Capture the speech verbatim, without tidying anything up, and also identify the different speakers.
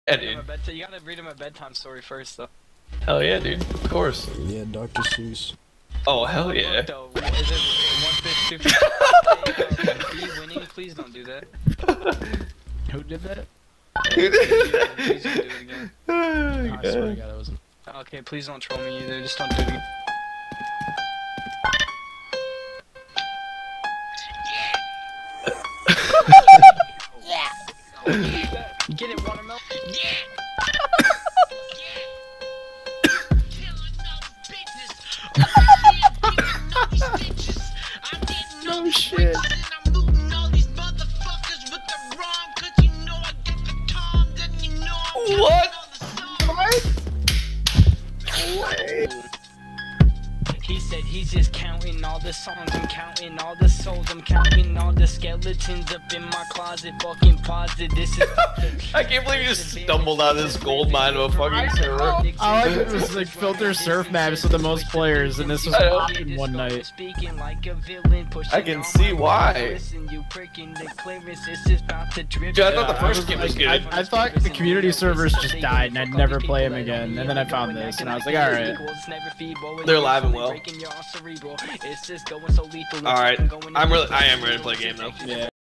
Speaker 1: Yeah, dude.
Speaker 2: You gotta read him a bedtime story first, though.
Speaker 1: Hell yeah, dude. Of course.
Speaker 3: Yeah, Doctor Seuss.
Speaker 1: Oh, hell yeah.
Speaker 2: Though, is it one fish, two fish? Are you winning? Please don't do that.
Speaker 4: Who did that?
Speaker 2: Please don't do it again.
Speaker 1: Oh,
Speaker 4: Oh, I swear to
Speaker 1: God.
Speaker 4: God, I wasn't.
Speaker 2: Okay, please don't troll me either. Just don't do it again. Get it, watermelon?
Speaker 4: No shit.
Speaker 1: What?
Speaker 2: He said he's just counting all the songs, I'm counting all the souls, I'm counting all the skeletons up in my closet, fucking positive, this is
Speaker 1: I can't believe you just stumbled out of this gold mine of a fucking server.
Speaker 4: All I did was like filter surf maps with the most players, and this was
Speaker 1: I know.
Speaker 4: popping one night.
Speaker 1: I can see why. Dude, I thought the first game was
Speaker 4: Like,
Speaker 1: good.
Speaker 4: I, I thought the community servers just died, and I'd never play them again. And then I found this, and I was like, all right.
Speaker 1: They're alive and well. Alright, I'm really, I am ready to play a game though.
Speaker 4: Yeah.